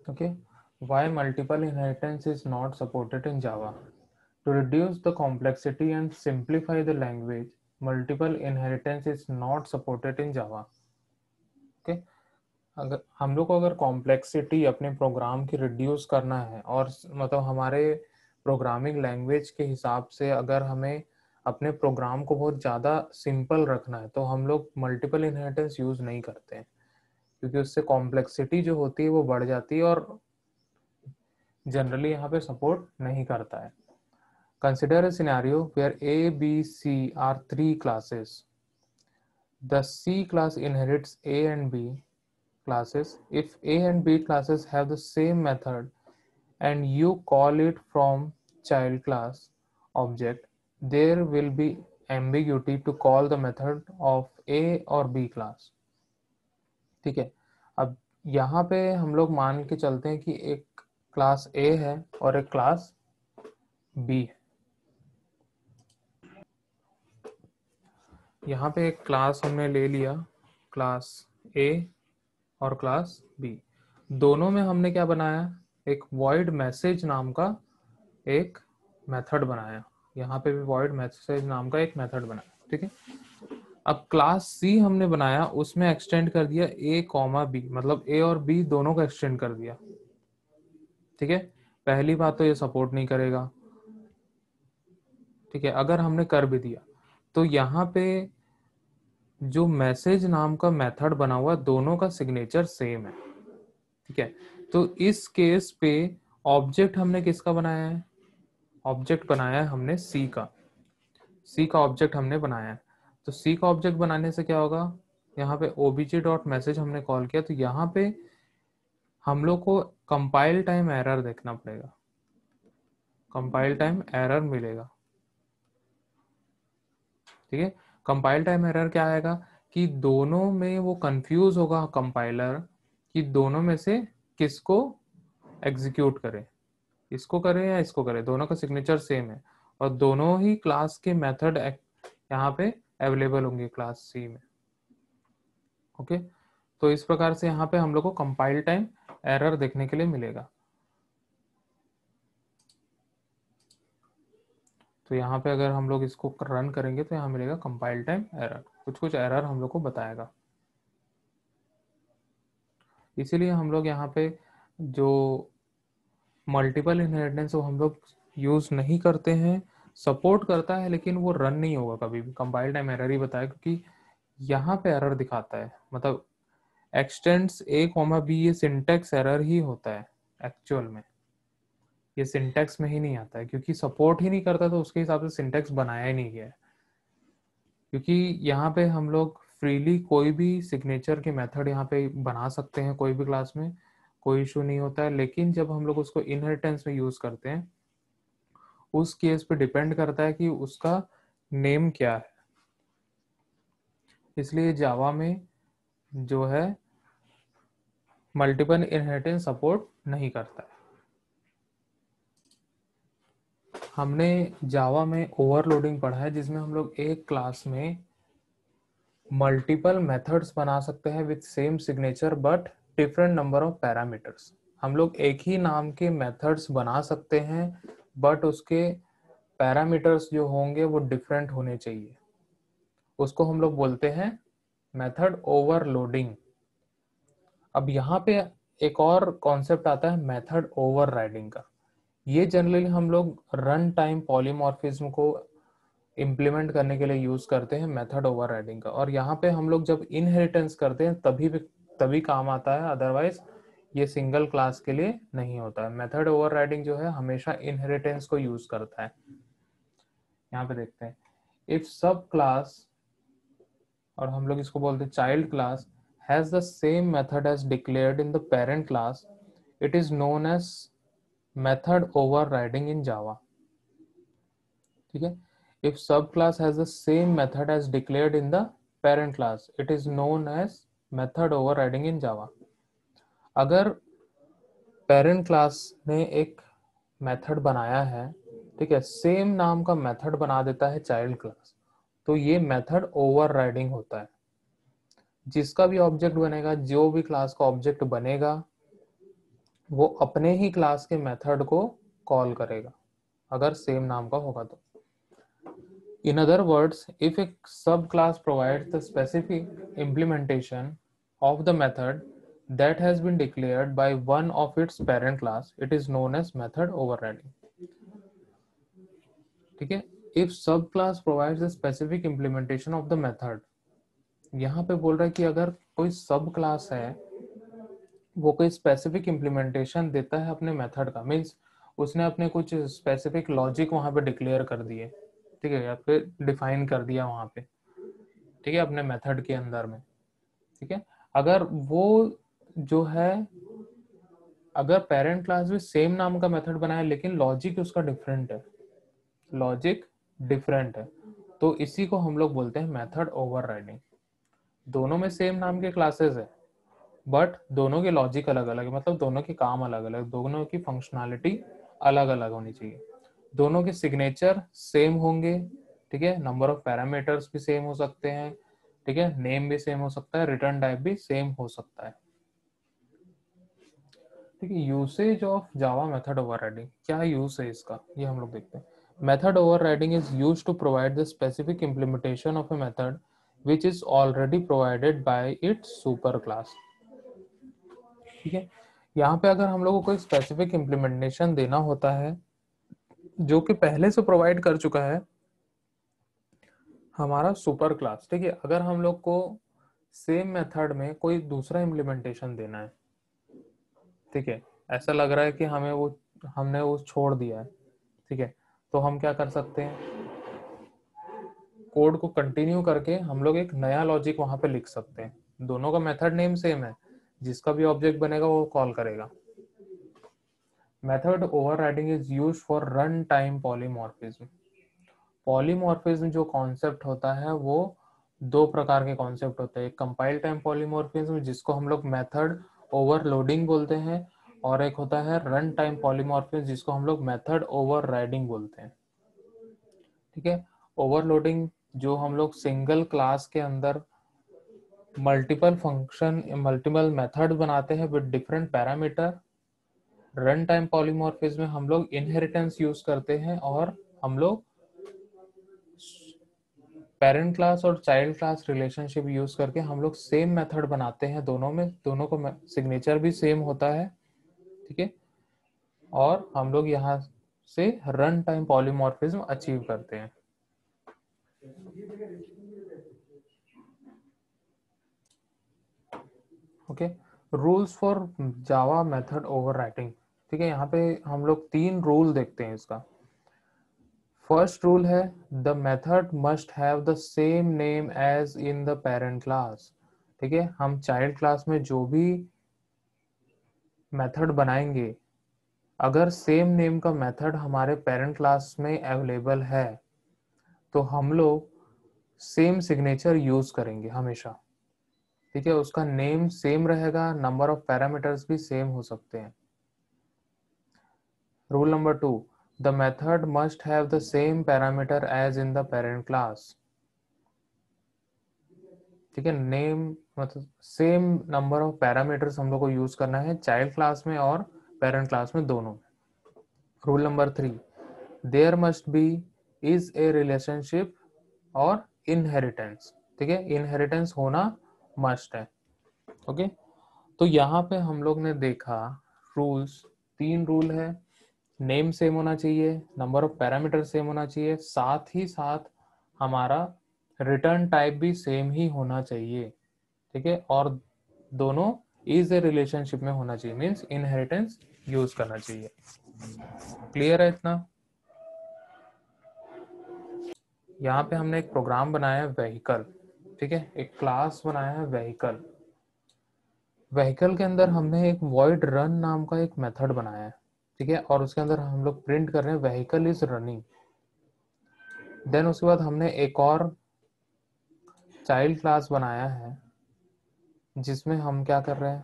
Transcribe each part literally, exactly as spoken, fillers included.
Okay, why multiple inheritance is not supported in Java? To reduce the complexity and simplify the language, multiple inheritance is not supported in Java. Okay, अगर हम लोग को अगर complexity अपने programme की reduce करना है और मतलब हमारे प्रोग्रामिंग लैंग्वेज के हिसाब से अगर हमें अपने प्रोग्राम को बहुत ज़्यादा सिंपल रखना है तो हम लोग मल्टीपल इनहेरिटेंस यूज़ नहीं करते हैं, क्योंकि उससे कॉम्प्लेक्सिटी जो होती है वो बढ़ जाती है और जनरली यहाँ पे सपोर्ट नहीं करता है. Consider a scenario where A B C are three classes. The C class inherits A and B classes. If A and B classes have the same method and you call it from child class object, there will be ambiguity to call the method of A or B class. ठीक है, अब यहाँ पे हम लोग मान के चलते हैं कि एक क्लास A है और एक क्लास B है. यहाँ पे एक क्लास हमने ले लिया, क्लास A और क्लास B. दोनों में हमने क्या बनाया, एक void message नाम का एक मेथड बनाया. यहाँ पे भी void message नाम का एक मेथड बनाया. ठीक है, अब क्लास C हमने बनाया, उसमें एक्सटेंड कर दिया A कॉमा B, मतलब A और B दोनों का एक्सटेंड कर दिया. ठीक है, पहली बात तो ये सपोर्ट नहीं करेगा. ठीक है, अगर हमने कर भी दिया तो यहाँ पे जो मैसेज नाम का मेथड बना हुआ दोनों का सिग्नेचर सेम है. ठीक है, तो इस केस पे ऑब्जेक्ट हमने किसका बनाया है, ऑब्जेक्ट बनाया है हमने सी का. सी का ऑब्जेक्ट हमने बनाया है. तो सी का ऑब्जेक्ट बनाने से क्या होगा, यहाँ पे obj डॉट मैसेज हमने कॉल किया तो यहाँ पे हम लोग को कंपाइल टाइम एरर देखना पड़ेगा, कंपाइल टाइम एरर मिलेगा. ठीक है, कंपाइल टाइम एरर क्या आएगा कि दोनों में वो कंफ्यूज होगा कंपाइलर कि दोनों में से किसको एग्जीक्यूट करे, इसको करे या इसको करे. दोनों का सिग्नेचर सेम है और दोनों ही क्लास के मेथड यहाँ पे अवेलेबल होंगे क्लास सी में. ओके, तो इस प्रकार से यहाँ पे हम लोग को कंपाइल टाइम एरर देखने के लिए मिलेगा. तो यहाँ पे अगर हम लोग इसको रन करेंगे तो यहाँ मिलेगा कंपाइल टाइम एरर, कुछ कुछ एरर हम लोग को बताएगा. इसीलिए हम लोग यहाँ पे जो मल्टीपल इनहेरिटेंस वो हम लोग यूज नहीं करते हैं. सपोर्ट करता है लेकिन वो रन नहीं होगा कभी भी, कंपाइल टाइम एरर ही बताया, क्योंकि यहाँ पे एरर दिखाता है, मतलब एक्सटेंड्स ए कॉमा बी, ये सिंटेक्स एरर ही होता है एक्चुअल में, ये सिंटेक्स में ही नहीं आता है, क्योंकि सपोर्ट ही नहीं करता तो उसके हिसाब से सिंटेक्स बनाया ही नहीं गया है. क्योंकि यहाँ पे हम लोग फ्रीली कोई भी सिग्नेचर के मेथड यहाँ पे बना सकते हैं कोई भी क्लास में, कोई इशू नहीं होता है. लेकिन जब हम लोग उसको इनहेरिटेंस में यूज करते हैं उस केस पे डिपेंड करता है कि उसका नेम क्या है. इसलिए जावा में जो है मल्टीपल इनहेरिटेंस सपोर्ट नहीं करता है. हमने जावा में ओवरलोडिंग पढ़ा है जिसमें हम लोग एक क्लास में मल्टीपल मेथड्स बना सकते हैं with same signature but different number of parameters. हम लोग एक ही नाम के मेथड्स बना सकते हैं बट उसके पैरामीटर्स जो होंगे वो डिफरेंट होने चाहिए. उसको हम लोग बोलते हैं मेथड ओवरलोडिंग. अब यहाँ पे एक और कॉन्सेप्ट आता है मेथड ओवरराइडिंग का. ये जनरली हम लोग रन टाइम पॉलीमॉर्फिज्म को इम्प्लीमेंट करने के लिए यूज करते हैं मेथड ओवरराइडिंग का. और यहाँ पे हम लोग जब इनहेरिटेंस करते हैं तभी भी तभी काम आता है, अदरवाइज ये सिंगल क्लास के लिए नहीं होता है. मेथड ओवरराइडिंग जो है हमेशा इनहेरिटेंस को यूज करता है. यहाँ पे देखते हैं, इफ सब क्लास, और हम लोग इसको बोलते हैं child class, has the same method as declared in the parent class, it is known as method overriding in Java. ठीक है, if subclass has the same method as declared in the parent class, it is known as method overriding in Java. अगर parent class ने एक method बनाया है, ठीक है, same नाम का मेथड बना देता है चाइल्ड क्लास, तो ये मेथड ओवरराइडिंग होता है. जिसका भी ऑब्जेक्ट बनेगा, जो भी क्लास का ऑब्जेक्ट बनेगा, वो अपने ही क्लास के मेथड को कॉल करेगा अगर सेम नाम का होगा तो। In other words, if a subclass provides the specific implementation of the method that has been declared by one of its parent class, it is known as method overriding. ठीक है, if subclass provides the specific implementation of the method, यहाँ पे बोल रहा है कि अगर कोई सब क्लास है वो कोई स्पेसिफिक इम्प्लीमेंटेशन देता है अपने मेथड का, मीन्स उसने अपने कुछ स्पेसिफिक लॉजिक वहां पे डिक्लेयर कर दिए, ठीक है, या फिर डिफाइन कर दिया वहां पे, ठीक है, अपने मेथड के अंदर में, ठीक है। अगर वो जो है, अगर पेरेंट क्लास भी सेम नाम का मेथड बनाया लेकिन लॉजिक उसका डिफरेंट है, लॉजिक डिफरेंट है, तो इसी को हम लोग बोलते हैं मेथड ओवरराइडिंग। दोनों में सेम नाम के क्लासेस है बट दोनों के लॉजिक अलग अलग है, मतलब दोनों के काम अलग अलग, दोनों की फंक्शनैलिटी अलग अलग होनी चाहिए, दोनों के सिग्नेचर सेम होंगे, ठीक है, नंबर ऑफ पैरामीटर्स भी सेम हो सकते हैं, ठीक है, नेम भी सेम हो सकता है, रिटर्न टाइप भी सेम हो सकता है, ठीक है। Usage of Java method overriding, क्या यूज है इसका, ये हम लोग देखते हैं। Method overriding is used to provide the specific implementation of a method which is already provided by its super class, ठीक है। यहाँ पे अगर हम लोग को कोई स्पेसिफिक इम्प्लीमेंटेशन देना होता है जो कि पहले से प्रोवाइड कर चुका है हमारा सुपर क्लास, ठीक है, अगर हम लोग को सेम मेथड में कोई दूसरा इम्प्लीमेंटेशन देना है, ठीक है, ऐसा लग रहा है कि हमें वो हमने वो छोड़ दिया है, ठीक है, तो हम क्या कर सकते हैं, कोड को कंटिन्यू करके हम लोग एक नया लॉजिक वहां पे लिख सकते हैं, दोनों का मेथड नेम सेम है, जिसका भी ऑब्जेक्ट बनेगा वो कॉल करेगा। Method overriding is used for run time polymorphism. Polymorphism जो कॉन्सेप्ट होता है वो दो प्रकार के कॉन्सेप्ट होते हैं, एक कंपाइल टाइम पॉलीमॉर्फिज्म जिसको हम लोग मेथड ओवरलोडिंग बोलते हैं, और एक होता है रन टाइम पॉलीमॉर्फिज्म जिसको हम लोग मेथड ओवरराइडिंग बोलते हैं, ठीक है। ओवरलोडिंग जो हम लोग सिंगल क्लास के अंदर मल्टीपल फंक्शन मल्टीपल मेथड बनाते हैं with different parameter. Run time polymorphism में हम लोग इनहेरिटेंस यूज करते हैं और हम लोग पेरेंट क्लास और चाइल्ड क्लास रिलेशनशिप यूज करके हम लोग सेम मेथड बनाते हैं, दोनों में दोनों को सिग्नेचर भी सेम होता है, ठीक है, और हम लोग यहाँ से रन टाइम पॉलीमॉर्फिज्म अचीव करते हैं। Okay, rules for Java method overwriting, ठीक है, यहाँ पे हम लोग तीन रूल देखते हैं इसका। फर्स्ट रूल है the method must have the same name as in the parent class, ठीक है, हम चाइल्ड क्लास में जो भी मेथड बनाएंगे अगर सेम नेम का मेथड हमारे पेरेंट क्लास में अवेलेबल है तो हम लोग सेम सिग्नेचर यूज करेंगे हमेशा, ठीक है, उसका नेम सेम रहेगा, नंबर ऑफ पैरामीटर्स भी सेम हो सकते हैं। Rule number two, the method must have the same parameter as in the parent class, ठीक है, नेम मतलब सेम नंबर ऑफ पैरामीटर्स हम लोग को यूज करना है चाइल्ड क्लास में और पेरेंट क्लास में, दोनों में। Rule number three, there must be is a relationship और इनहेरिटेंस, ठीक है, इनहेरिटेंस होना मस्ट है। ओके, तो यहाँ पे हम लोग ने देखा रूल्स, तीन रूल है, नेम सेम होना चाहिए, नंबर ऑफ पैरामीटर सेम होना चाहिए, साथ ही साथ हमारा रिटर्न टाइप भी सेम ही होना चाहिए, ठीक है, और दोनों इज ए रिलेशनशिप में होना चाहिए, मीन्स इनहेरिटेंस यूज करना चाहिए। क्लियर है इतना? यहाँ पे हमने एक प्रोग्राम बनाया है व्हीकल, ठीक है, एक क्लास बनाया है व्हीकल। व्हीकल के अंदर हमने एक वॉइड रन नाम का एक मेथड बनाया है, ठीक है, और उसके अंदर हम लोग प्रिंट कर रहे हैं व्हीकल इज रनिंग। देन उसके बाद हमने एक और चाइल्ड क्लास बनाया है जिसमें हम क्या कर रहे हैं,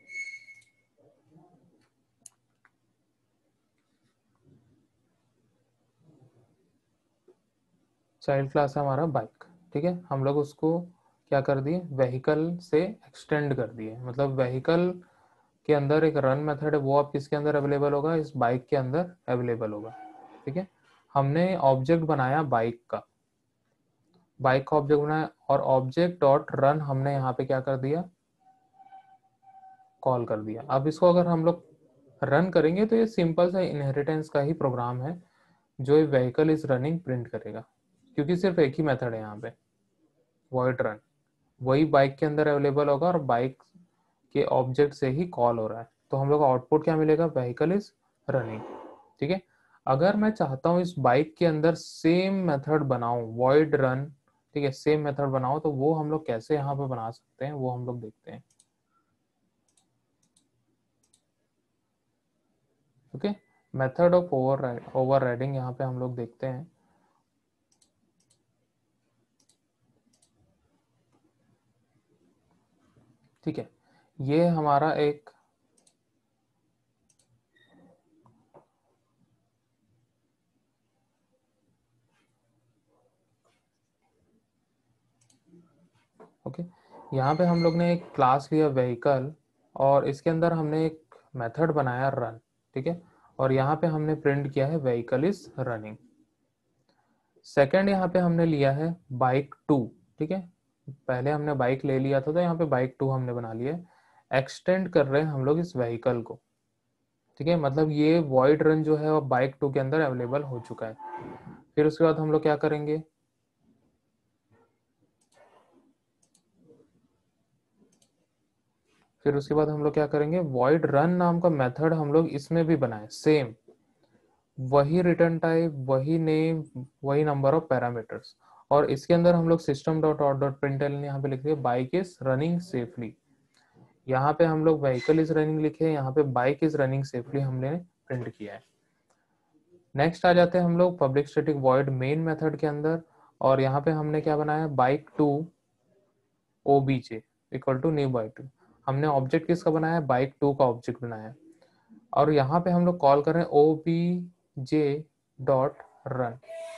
चाइल्ड क्लास है हमारा बाइक, ठीक है, हम लोग उसको क्या कर दिए, व्हीकल से एक्सटेंड कर दिए, मतलब व्हीकल के अंदर एक रन मेथड है, वो अब किसके अंदर अवेलेबल होगा, इस बाइक के अंदर अवेलेबल होगा। ठीक है, हमने ऑब्जेक्ट बनाया बाइक का, बाइक का ऑब्जेक्ट बनाया और ऑब्जेक्ट डॉट रन हमने यहाँ पे क्या कर दिया, कॉल कर दिया। अब इसको अगर हम लोग रन करेंगे तो ये सिंपल सा इनहेरिटेंस का ही प्रोग्राम है जो ये व्हीकल इज रनिंग प्रिंट करेगा, क्योंकि सिर्फ एक ही मेथड है यहाँ पे, वॉइड रन, वही बाइक के अंदर अवेलेबल होगा और बाइक के ऑब्जेक्ट से ही कॉल हो रहा है। तो हम लोग का आउटपुट क्या मिलेगा, व्हीकल इज रनिंग। ठीक है, अगर मैं चाहता हूँ इस बाइक के अंदर सेम मेथड बनाऊं, वॉइड रन, ठीक है, सेम मेथड बनाओ, तो वो हम लोग कैसे यहाँ पे बना सकते हैं वो हम लोग देखते हैं। Okay, method of over overriding यहाँ पे हम लोग देखते हैं। ठीक है, ये हमारा एक ओके यहाँ पे हम लोग ने एक क्लास लिया व्हीकल और इसके अंदर हमने एक मेथड बनाया रन। ठीक है, और यहाँ पे हमने प्रिंट किया है व्हीकल इज रनिंग। सेकंड यहाँ पे हमने लिया है बाइक टू। ठीक है, पहले हमने बाइक ले लिया था तो यहाँ पे बाइक टू हमने बना लिया है। एक्सटेंड कर रहे हैं हम लोग इस व्हीकल को। ठीक है, मतलब ये वॉइड रन जो है वो बाइक टू के अंदर अवेलेबल हो चुका है। फिर उसके बाद हम लोग क्या करेंगे, फिर उसके बाद हम लोग क्या करेंगे, वॉइड रन नाम का मेथड हम लोग इसमें भी बनाए, सेम वही रिटर्न टाइप, वही नेम, वही नंबर ऑफ पैरामीटर्स, और इसके अंदर हम लोग system dot out dot println यहाँ पे लिख दिए बाइक इज रनिंग सेफली। यहाँ पे हम लोग व्हीकल इज रनिंग लिखे, यहाँ पे बाइक इज रनिंग सेफली हमने प्रिंट किया है। नेक्स्ट आ जाते हैं हम लोग public static void main method के अंदर, और यहाँ पे हमने क्या बनाया, bike two obj equal to new bike two. हमने ऑब्जेक्ट किसका बनाया, बाइक टू का ऑब्जेक्ट बनाया, और यहाँ पे हम लोग कॉल कर रहे हैं obj dot run,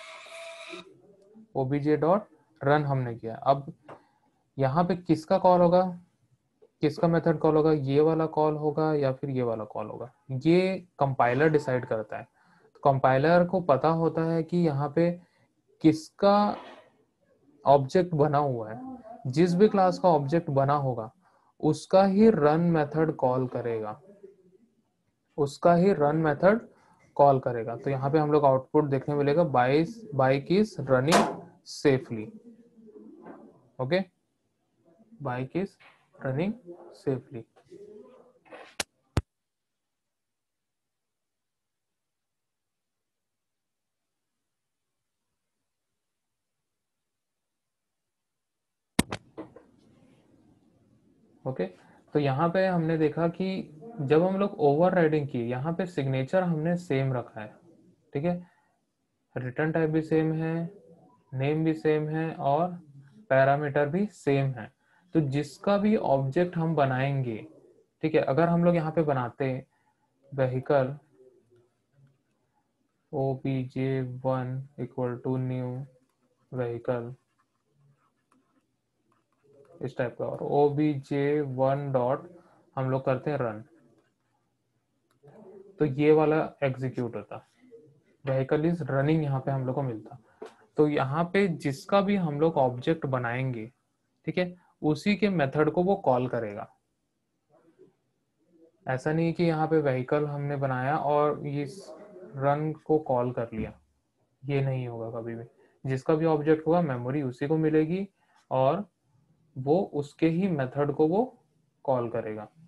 obj dot run हमने किया। अब यहाँ पे किसका कॉल होगा, किसका मेथड कॉल होगा, ये वाला कॉल होगा या फिर ये वाला कॉल होगा, ये कंपाइलर डिसाइड करता है। तो कंपाइलर को पता होता है कि यहाँ पे किसका ऑब्जेक्ट बना हुआ है, जिस भी क्लास का ऑब्जेक्ट बना होगा उसका ही रन मेथड कॉल करेगा, उसका ही रन मेथड कॉल करेगा। तो यहाँ पे हम लोग आउटपुट देखने मिलेगा, बाइस bike is running safely. Okay, bike is running safely. Okay, तो यहाँ पे हमने देखा कि जब हम लोग ओवर राइडिंग किए, यहाँ पे सिग्नेचर हमने सेम रखा है। ठीक है, रिटर्न टाइप भी सेम है, नेम भी सेम है और पैरामीटर भी सेम है। तो जिसका भी ऑब्जेक्ट हम बनाएंगे, ठीक है, अगर हम लोग यहाँ पे बनाते vehicle O P J one equal to new vehicle इस टाइप का, और O B J one dot हम लोग करते हैं रन, तो ये वाला एग्जीक्यूट होता, व्हीकल इज रनिंग यहाँ पे हम लोग को मिलता। तो यहाँ पे जिसका भी हम लोग ऑब्जेक्ट बनाएंगे, ठीक है, उसी के मेथड को वो कॉल करेगा। ऐसा नहीं कि यहाँ पे व्हीकल हमने बनाया और इस रन को कॉल कर लिया, ये नहीं होगा कभी भी। जिसका भी ऑब्जेक्ट होगा मेमोरी उसी को मिलेगी और वो उसके ही मेथड को वो कॉल करेगा।